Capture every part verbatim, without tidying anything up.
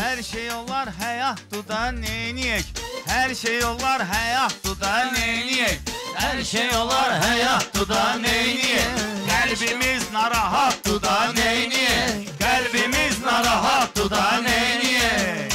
Her şey olar həyatdır da neyniyək? Her şey olar həyatdır da neyniyək? Her şey olar həyatdır da neyniyək? Qəlbimiz narahatdır da neyniyək? Qəlbimiz narahatdır da neyniyək?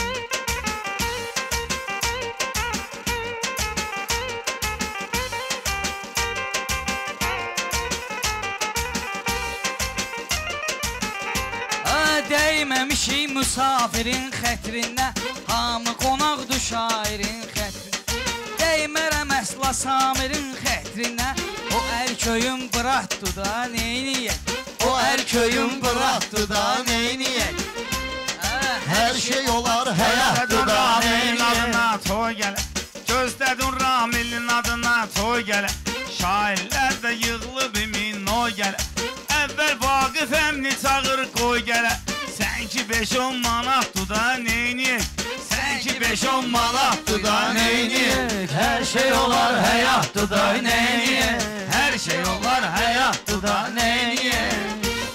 Dəyməmişik müsafirin xətrinə, hamı qonaqdır şairin xətrinə. Dəymərəm əsla Samirin xətrinə, o ərköyün bıratdı da neyniyək? O ərköyün bıratdı da neyniyək? Hər şey olar həyatdır da neyniyək? Toy gələ, gözlədin Ramilin adına toy gələ. Şairlər də yığılıb imin o gələ. Əvvəl Vaqif əmni çağır qoy gələ. Sən ki beş on manatdır da neyniyək? Sən ki beş on manatdır da neyniyək? Hər şey olar həyatdır da neyniyək? Hər şey olar həyatdır da neyniyək?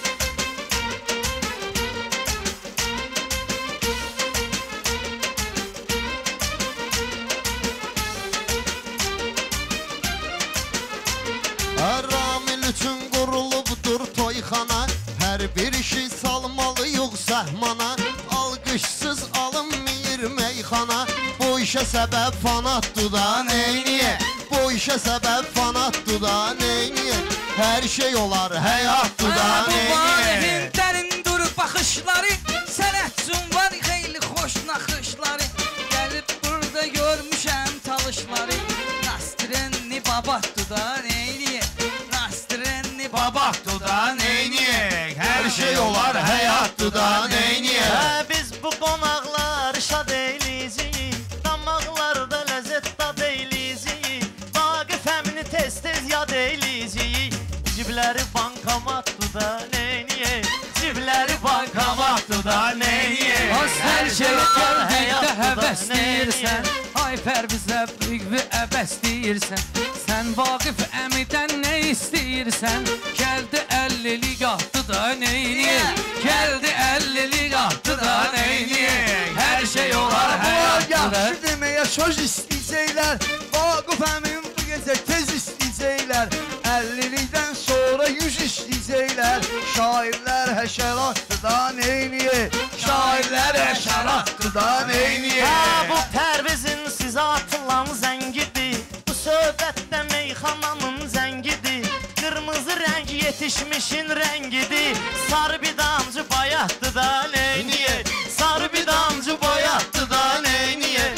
Ramil üçün qurulubdur toyxana, hər bir işi salmalıyıq səhmana. Alqışsız alınmıyır meyxana, bu işə səbəb fanatdır da neyniyək? Bu işə səbəb fanatdır da neyniyək? Hər şey olar həyatdır da neyniyək? Bu Valihin dərin durub baxışları, sənətçun var xeyli xoş naxışları. Gəlib burada görmüşəm talışları, Nastrenni babatdır da neyniyək? Nastrenni Babatdır da neyniyək? Hər şey olar həyatdır da neyniyək? Biz bu qonaqlar şad eyliyik, damaqlarda ləzzət dad eyliyik. Vaqif əmni tez-tez yad eyliyik. Cibləri bankomatdır da neyniyək? Cibləri bankomatdır da neyniyək? Hər şey gəldikdə həvəs deyirsən, Ayfer bizə büyük bir əbəs deyirsən. Sən Vaqif əmidən nə istəyirsən? Gəldi əllilik atdı da neyniyək? Gəldi əllilik atdı da neyniyək? Hər şey olar həyatdır da. Yaxşı deməyə söz istəyəcəklər, Vaqif əmin bu gecə tez istəyəcəklər. əllilikdən sonra yüz istəyəcəklər. Şairlər həşəratdır da neyniyək? Şairlər həşəratdır da neyniyək? Ha, bu Pərvizin sizə atılan zəngidir. Bu söhbətdə meyxananın zəngidir. Qırmızı rəng yetişmişin rəngidir. Sarı bir damcı bayatdı da neyniyək? Sarı bir damcı bayatdı da neyniyək?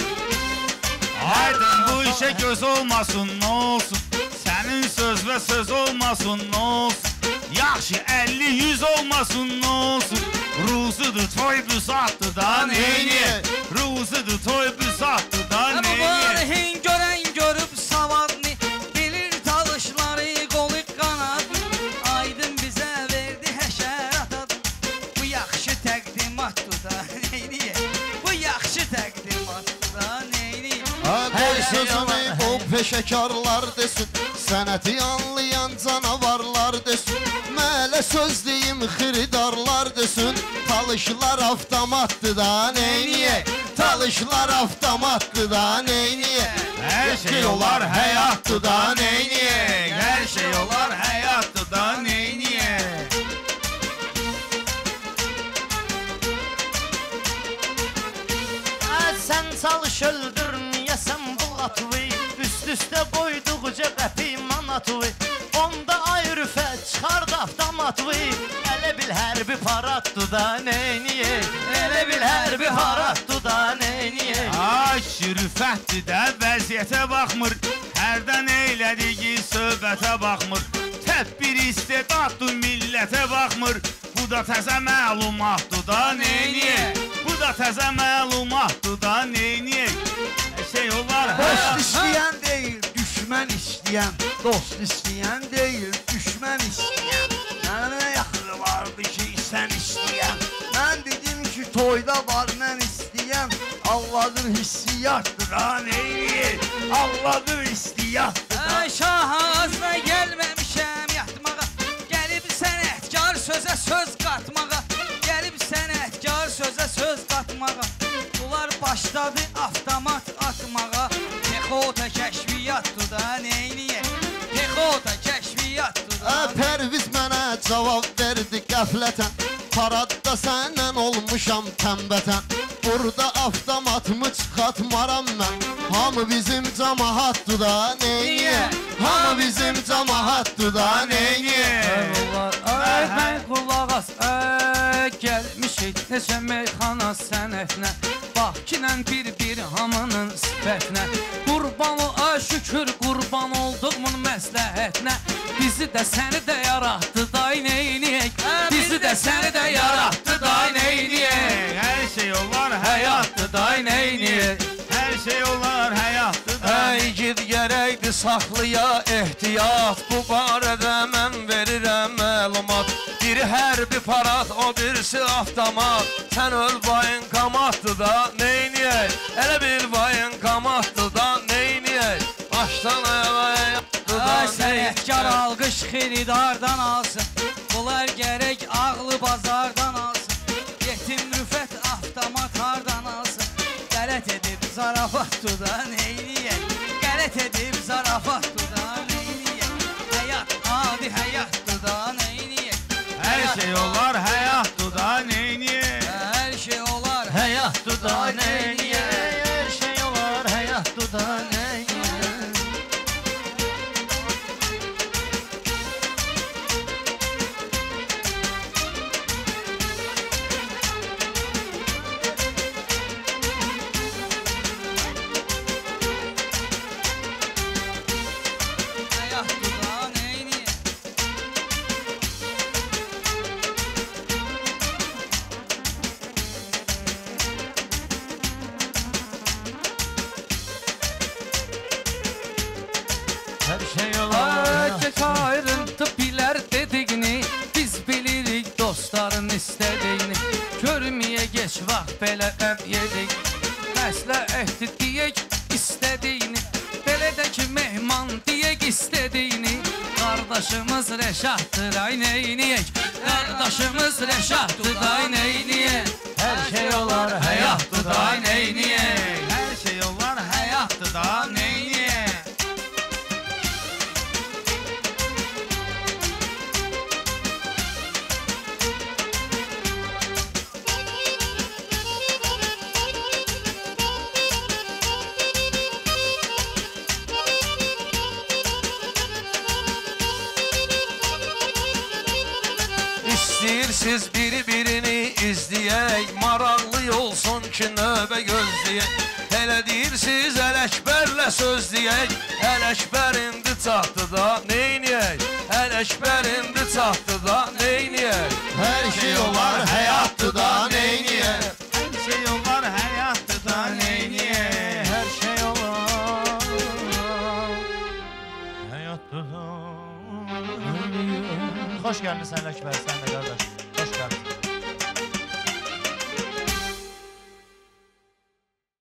Aydın bu işe göz olmasın ne olsun? Senin söz ve söz olmasın ne olsun? Yaxşı elli yüz olmasın ne olsun? Ruzudur toy büsattı da neyniyək? Ruzudur toy büsattı da neyniyək? Mübarihin görən görüb savadını, bilir talışları qolu qanad. Aydın bizə verdi həşərat adı. Bu yaxşı təqdimatdır da neyniyək? Bu yaxşı təqdimatdır da neyniyək? Qoy sözümü bu peşəkarlar desin, sənəti anlayan canavarlar desin. Mələ söz deyim xiridarlar desin, talışlar avtomatdır da neyniyək? Talışlar avtomatdır da neyniyək? Her şey olar həyatdır da neyniyək? Her şey olar həyatdır da neyniyək? Sən çalış öldürməyəsən bu atı, üst-üstə qoyduqca qəpi manatı. Onda ayrıfə çıxar da avtomatı. Elə bil hərbi paraddır da neyniyək? Elə bil hərbi paraddır da neyniyək? Ay şürfətdir də vəziyyətə baxmır, hərdən eylədiyi söhbətə baxmır. Tədbir istedaddır millətə baxmır, bu da təzə məlumatdır da neyniyək? Bu da təzə məlumatdır da neyniyək? Şey olar Dost istəyən deyil, düşmən istəyən. Dost istəyən deyil, düşmən istəyən. Mənə yaxını vardı ki, sən istəyən. Mən dedim ki, toyda var mən istəyən. Allah'ın hissiyatdır da neyniyək? Allah'ın hissiyatdır da. Ay şah ağzına gəlməmişəm yatmağa, gəlib sənətkar sözə söz qatmağa, gəlib sənətkar sözə söz qatmağa. Onlar başladı avtomat atmağa. Pexota kəşfiyyatdır da neyniyək? Pexota kəşfiyyatdır da. Pərviz mənə cavab verdi qəflətən. Paradda səndən olmuşam təmbətən. Burada avtomatımı çıxatmaram mən. Hamı bizim camahatdır da neyniyək? Hamı bizim camahatdır da neyniyək? Ay mən qulaq as, ay gəlmişik neçə meyxana sənətinə. Bax kinən bir-bir hamının sifətinə. Qurban ol, ay şükür qurban olduqmun məsləhətinə. Bizi də səni də yaratdı day neyniyək? Bizi də səni də yaratdı day neyniyək? Hər şey olar həyatdır day neyniyək? Hər şey olar həyatdır day. Ey gid gərəkdir saxlıya ehtiyat. Bu barədə mən verirəm məlumat. Biri hərbi parad, o birisi avtomat. Sən öl bayın qamatdır da neyniyək? Elə bil bayın qamatdır da neyniyək? Başdan ayağa yaptı da Ay sənətkar alqış xiridardan alsın. Bunlar gərək ağlı bazardan alsın. Yetim rüfət avtomat hardan alsın. Qələt edib zarafatdır da neyniyək? Qələt edib zarafatdır da neyniyək? Həyat adi həyatdır da neyniyək? Hər şey olar həyatdır da neyniyək? Hər şey olar Həyatdır da neyniyək? Hər şey olar həyatdır da neyniyək? həyatdır da neyniyək? Hər şey olar Erkek ayrıntı bilər dediğini. Biz bilirik dostların istədiyini. Görməyə geç vaxt belə əb yedik. Məsləhətdir deyək istədiyini. Belə də ki mehman deyək istədiyini. Qardaşımız Rəşaddır ay neyniyək? Qardaşımız Rəşaddır ay neyniyək? Hər şey olar həyatdır da neyniyək? Hər şey olar həyatdır da neyniyək? İstəyirsiz biri-birini izləyək. Maraqlı olsun ki növbə gözləyək. Elə deyirsiz Ələkbərlə söz deyək. Ələkbər indi çatdı da neyniyək? Ələkbər indi çatdı da neyniyək? Hər şey olar həyatdır da neyniyək? Hər şey olar həyatdır da neyniyək? Hər şey olar Həyatdır da Xoş gəlmişsən Ələkbər, sən də qardaş. Xoş gəlmişsən.